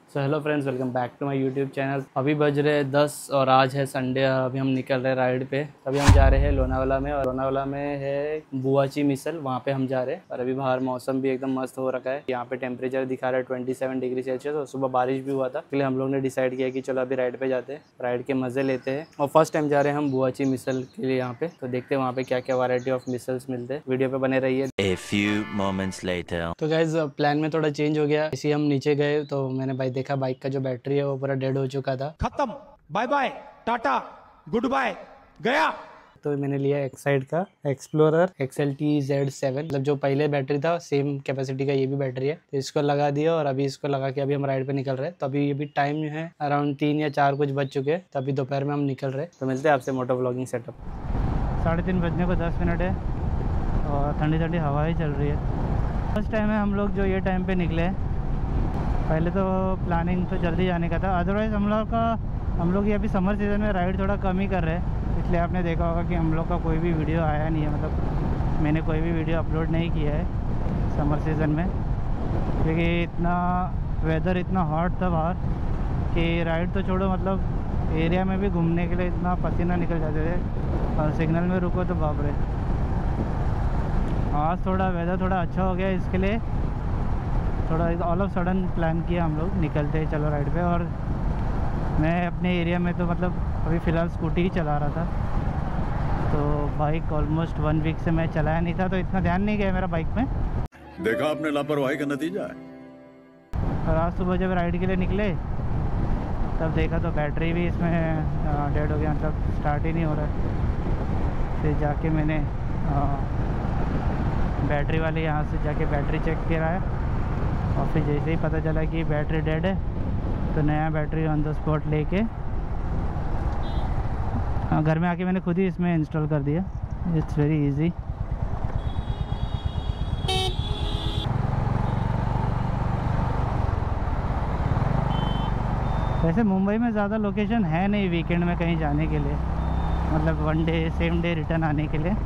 So hello friends, welcome back to my YouTube channel. अभी बज रहे 10 और आज है संडे। अभी हम निकल रहे हैं राइड पे। अभी हम जा रहे हैं लोनावाला में, और लोनावाला में है बुआची मिसल, वहाँ पे हम जा रहे हैं। और अभी बाहर मौसम भी एकदम मस्त हो रखा है। यहाँ पे टेम्परेचर दिखा रहा है 27 डिग्री सेल्सियस, और सुबह बारिश भी हुआ था। इसलिए हम लोग ने डिसाइड किया कि चलो अभी राइड पे जाते हैं, राइड के मज़े लेते हैं। और फर्स्ट टाइम जा रहे हैं हम बुआची मिसल के लिए यहाँ पे, तो देखते हैं वहाँ पे क्या क्या वैरायटी ऑफ मिसल्स मिलते हैं। वीडियो पे बने रहिए। A few moments later. तो गाइज प्लान में थोड़ा चेंज हो गया। इसी हम नीचे गए तो मैंने भाई देखा बाइक का जो बैटरी है वो पूरा डेड हो चुका था। खत्म, bye bye, tata, goodbye, गया। तो मैंने लिया एक्साइड का एक्सप्लोरर XLT Z7, मतलब जो पहले बैटरी था सेम कैपेसिटी का ये भी बैटरी है। तो इसको लगा दिया और अभी इसको लगा के अभी हम राइड पे निकल रहे हैं। तो अभी टाइम है अराउंड 3 या 4 कुछ बज चुके हैं। तो अभी दोपहर में हम निकल रहे हैं। तो मिलते हैं आपसे मोटो व्लॉगिंग सेटअप। 3:30 बजने को 10 मिनट है और ठंडी ठंडी हवा ही चल रही है। फर्स्ट टाइम है हम लोग जो ये टाइम पे निकले हैं। पहले तो प्लानिंग तो जल्दी जाने का था, अदरवाइज़ हम लोग ये अभी समर सीज़न में राइड थोड़ा कम ही कर रहे हैं। इसलिए आपने देखा होगा कि हम लोग का कोई भी वीडियो आया नहीं है, मतलब मैंने कोई भी वीडियो अपलोड नहीं किया है समर सीज़न में, क्योंकि इतना वेदर इतना हॉट था बाहर कि राइड तो छोड़ो, मतलब एरिया में भी घूमने के लिए इतना पसीना निकल जाते थे। और सिग्नल में रुको तो बाप रे। आज थोड़ा वेदर थोड़ा अच्छा हो गया, इसके लिए थोड़ा ऑल ऑफ सडन प्लान किया हम लोग निकलते चलो राइड पे। और मैं अपने एरिया में तो मतलब अभी फ़िलहाल स्कूटी ही चला रहा था, तो बाइक ऑलमोस्ट 1 वीक से मैं चलाया नहीं था, तो इतना ध्यान नहीं गया मेरा बाइक में। देखा आपने लापरवाही का नतीजा है। और आज सुबह जब राइड के लिए निकले तब देखा तो बैटरी भी इसमें डेड हो गया, मतलब स्टार्ट ही नहीं हो रहा है। फिर जाके मैंने बैटरी वाले यहाँ से जाके बैटरी चेक कराया, और फिर जैसे ही पता चला कि बैटरी डेड है तो नया बैटरी ऑन द स्पॉट लेके घर में आके मैंने खुद ही इसमें इंस्टॉल कर दिया। It's very easy. वैसे मुंबई में ज़्यादा लोकेशन है नहीं वीकेंड में कहीं जाने के लिए, मतलब 1 डे सेम डे रिटर्न आने के लिए।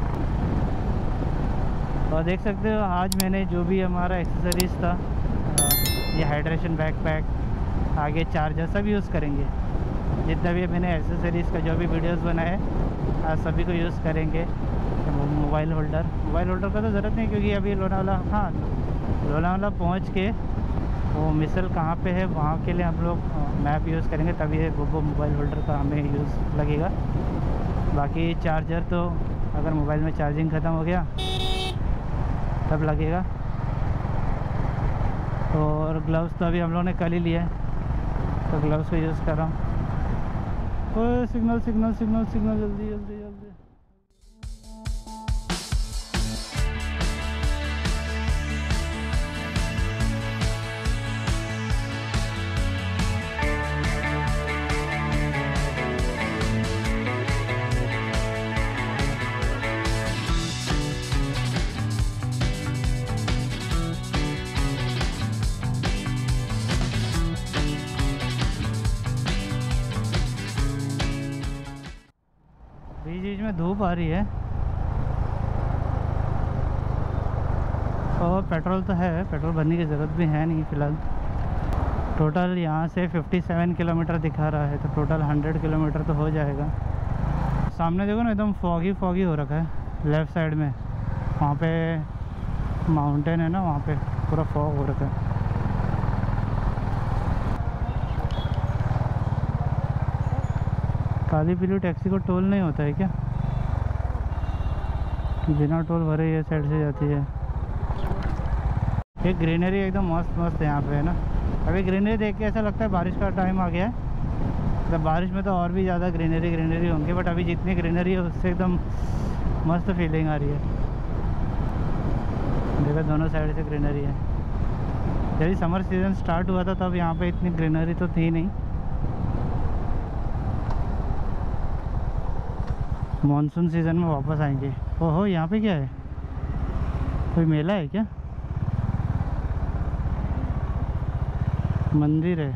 और देख सकते हो आज मैंने जो भी हमारा एक्सेसरीज़ था, ये हाइड्रेशन बैकपैक, आगे चार्जर सब यूज़ करेंगे। जितना भी मैंने एक्सेसरीज़ का जो भी वीडियोस बनाए आज सभी को यूज़ करेंगे। मोबाइल होल्डर का तो ज़रूरत नहीं, क्योंकि अभी लोनावाला पहुँच के वो मिसल कहाँ पे है वहाँ के लिए हम लोग मैप यूज़ करेंगे, तभी वो मोबाइल होल्डर का हमें यूज़ लगेगा। बाकी चार्जर तो अगर मोबाइल में चार्जिंग ख़त्म हो गया तब लगेगा। और ग्लव्स तो अभी हम लोगों ने कल ही लिया है, तो ग्लव्स को यूज़ कर रहा हूँ। तो सिग्नल जल्दी। बीच में धूप आ रही है और पेट्रोल तो है, पेट्रोल भरने की ज़रूरत भी है नहीं फ़िलहाल। टोटल यहाँ से 57 किलोमीटर दिखा रहा है, तो टोटल 100 किलोमीटर तो हो जाएगा। सामने देखो ना, एकदम फॉगी हो रखा है। लेफ़्ट साइड में वहाँ पे माउंटेन है ना, वहाँ पे पूरा फॉग हो रखा है। काली पीली टैक्सी को टोल नहीं होता है क्या? बिना टोल भरे ये साइड से जाती है। ये ग्रीनरी एकदम मस्त है यहाँ पे, है ना। अभी ग्रीनरी देख के ऐसा लगता है बारिश का टाइम आ गया है। तो बारिश में तो और भी ज़्यादा ग्रीनरी होंगी, बट अभी जितनी ग्रीनरी है उससे एकदम मस्त फीलिंग आ रही है। देखो दोनों साइड से ग्रीनरी है। जब समर सीज़न स्टार्ट हुआ था तब यहाँ पे इतनी ग्रीनरी तो थी नहीं। मानसून सीज़न में वापस आएंगे। ओहो, यहाँ पे क्या है? कोई मेला है क्या? मंदिर है,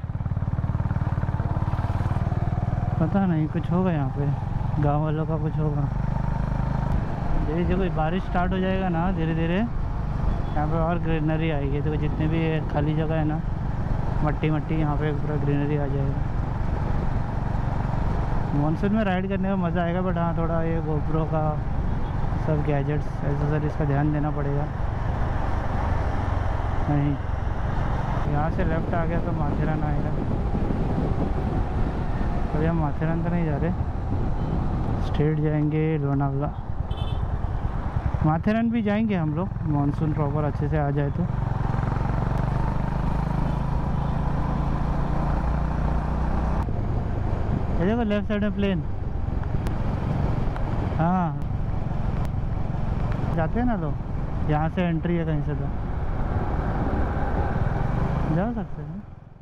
पता नहीं, कुछ होगा यहाँ पे, गांव वालों का कुछ होगा। धीरे धीरे बारिश स्टार्ट हो जाएगा ना, धीरे धीरे यहाँ पे और ग्रीनरी आएगी। तो जितने भी खाली जगह है ना मट्टी मट्टी, यहाँ पे पूरा ग्रीनरी आ जाएगा। मानसून में राइड करने का मज़ा आएगा, बट हाँ थोड़ा ये गोप्रो का सब गैजेट्स एसेसरीज का ध्यान देना पड़ेगा। नहीं, यहाँ से लेफ़्ट आ गया तो माथेरान आएगा। अभी हम माथेरान तो नहीं जा रहे, स्ट्रेट जाएंगे लोनावला। माथेरान भी जाएंगे हम लोग, मानसून प्रॉपर अच्छे से आ जाए तो। ये देखो लेफ्ट साइड में प्लेन। हाँ जाते हैं ना लोग, यहाँ से एंट्री है कहीं से तो जा सकते हैं।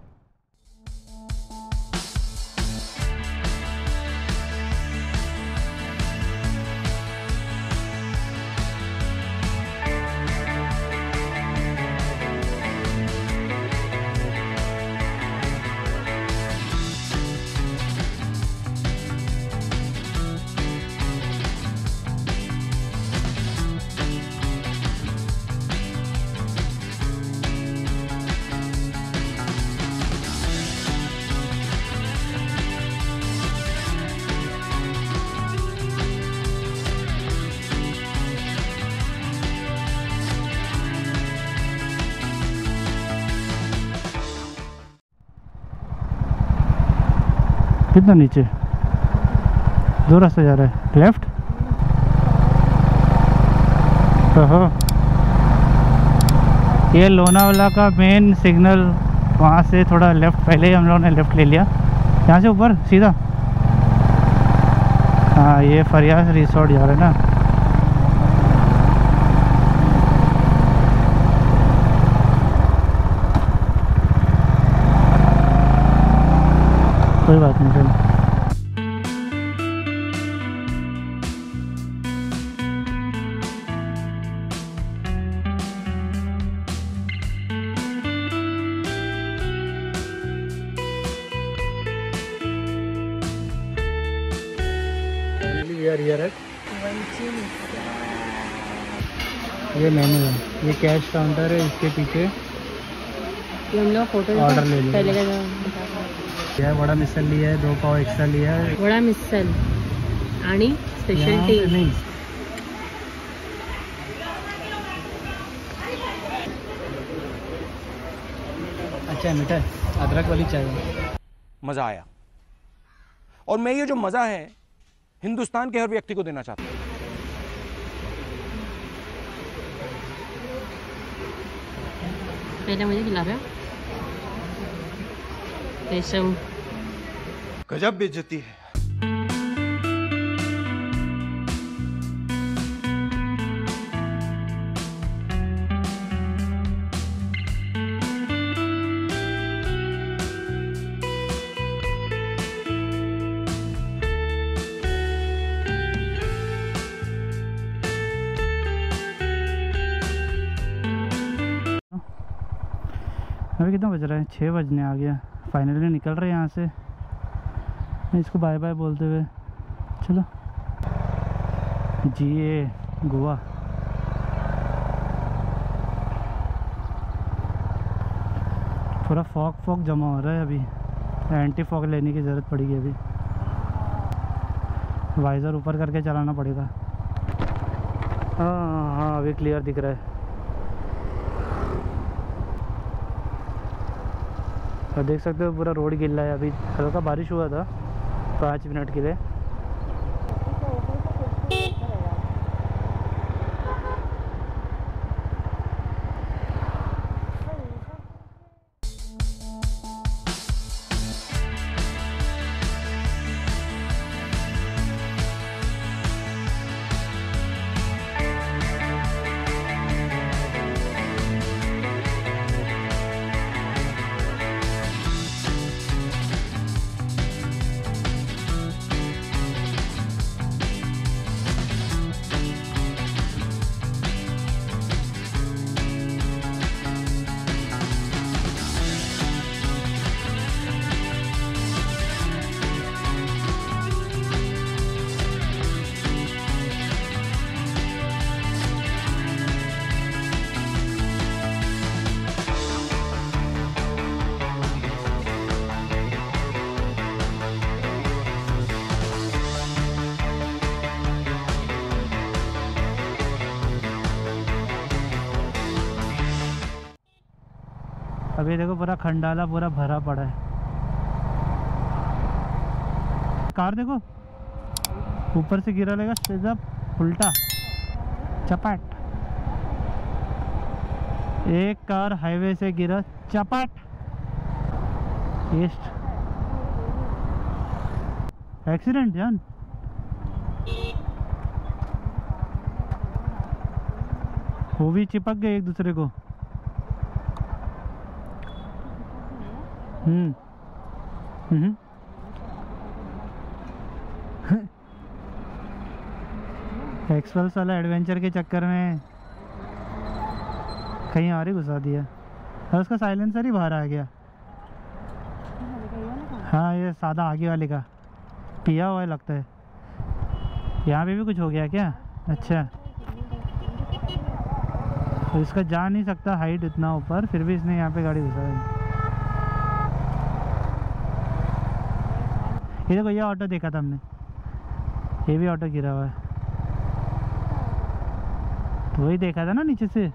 कितना नीचे, दो रास्ते जा रहा है, लेफ्ट। ओहो, ये लोनावाला का मेन सिग्नल, वहाँ से थोड़ा लेफ्ट, पहले ही हम लोगों ने लेफ्ट ले लिया। यहाँ से ऊपर सीधा, हाँ ये फरियाज रिसोर्ट जा रहा है ना। कोई बात नहीं, चलो। We are here at ये मेन्यू है, ये कैश काउंटर है, इसके पीछे हम लोग फोटो ऑर्डर ले लिया। पहले का यह बड़ा मिसल लिया है, 2 पाव एक्स्ट्रा लिया है, वडा मिसल आणि स्पेशल टी। नहीं अच्छा मीठा, अदरक वाली चाहिए। मजा आया, और मैं ये जो मजा है हिंदुस्तान के हर व्यक्ति को देना चाहता हूं। पहले मुझे खिला रहा रेशम, गजब बेइज्जती है। अभी कितना बज रहा है, 6 बजने आ गया। फाइनली निकल रहे हैं यहाँ से, इसको बाय बाय बोलते हुए। चलो जी, गोवा। पूरा फॉग जमा हो रहा है अभी, एंटी फॉग लेने की ज़रूरत पड़ेगी अभी। वाइज़र ऊपर करके चलाना पड़ेगा। हाँ अभी क्लियर दिख रहा है। और देख सकते हो पूरा रोड गिल्ला है। अभी हल्का बारिश हुआ था 5 मिनट के लिए। अभी देखो पूरा खंडाला पूरा भरा पड़ा है। कार देखो ऊपर से गिरा लेगा सीधा उल्टा चपाट। एक कार हाईवे से गिरा चपाट। एक्सीडेंट जान। वो भी चिपक गए एक दूसरे को। एक्सप्रेस वाला एडवेंचर के चक्कर में कहीं और ही घुसा दिया और उसका साइलेंसर ही बाहर आ गया। हाँ ये सादा आगे वाले का पिया हुआ है लगता है। यहाँ पे भी कुछ हो गया क्या? अच्छा तो इसका जा नहीं सकता हाइट इतना ऊपर, फिर भी इसने यहाँ पे गाड़ी घुसा दी। ये देखो ये ऑटो देखा था हमने, ये भी ऑटो गिरा हुआ है। तो वही देखा था ना नीचे से।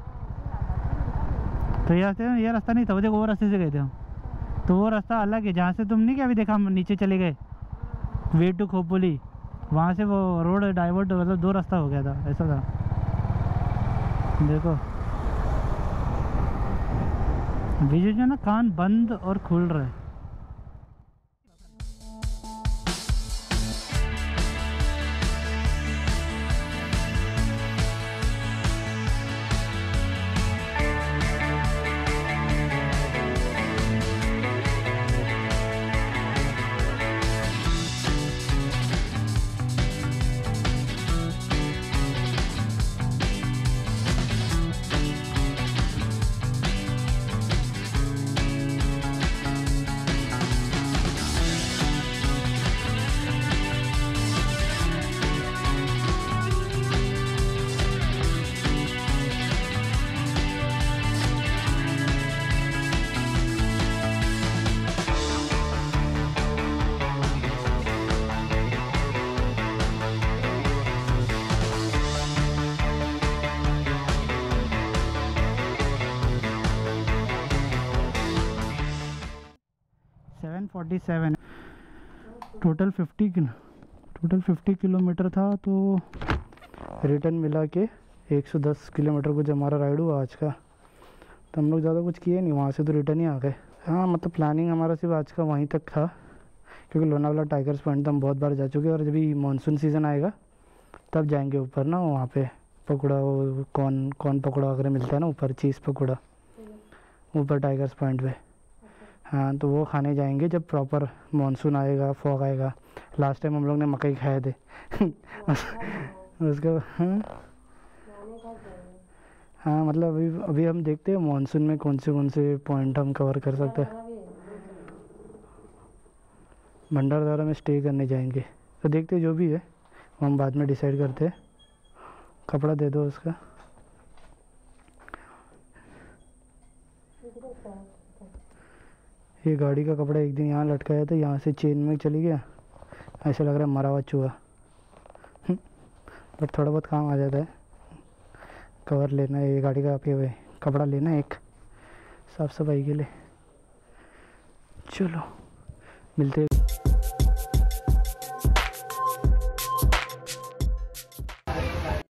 तो ये रास्ता नहीं था, वो देखो वो रास्ते से गए थे हम। तो वो रास्ता अलग है जहाँ से तुम नहीं क्या अभी देखा, हम नीचे चले गए वे टू खोपोली, वहाँ से वो रोड डाइवर्ट मतलब दो रास्ता हो गया था, ऐसा था। देखो बीच में ना कान बंद और खुल रहा है। टोटल 50 किलोमीटर था, तो रिटर्न मिला के 110 किलोमीटर कुछ हमारा राइड हुआ आज का। तो हम लोग ज़्यादा कुछ किए नहीं, वहाँ से तो रिटर्न ही आ गए। हाँ मतलब प्लानिंग हमारा सिर्फ आज का वहीं तक था, क्योंकि लोनावाला टाइगर्स पॉइंट तो हम बहुत बार जा चुके हैं, और जब भी मानसून सीज़न आएगा तब जाएंगे ऊपर ना, वहाँ पे पकौड़ा वो कौन पकौड़ा वगैरह मिलता है ना ऊपर, चीज़ पकौड़ा ऊपर टाइगर्स पॉइंट पे। हाँ तो वो खाने जाएंगे जब प्रॉपर मानसून आएगा, फॉग आएगा। लास्ट टाइम हम लोग ने मकई खाए थे उसका। हाँ मतलब अभी हम देखते हैं मानसून में कौन से पॉइंट हम कवर कर सकते हैं। भंडारदरा में स्टे करने जाएंगे, तो देखते हैं जो भी है वो हम बाद में डिसाइड करते हैं। कपड़ा दे दो उसका। ये गाड़ी का कपड़ा एक दिन यहाँ लटकाया था, यहाँ से चेन में चली गया, ऐसा लग रहा है मरा हुआ चूहा। बट थोड़ा बहुत काम आ जाता है। कवर लेना है, ये गाड़ी का पे कपड़ा लेना है एक साफ़ सफाई के लिए। चलो मिलते हैं।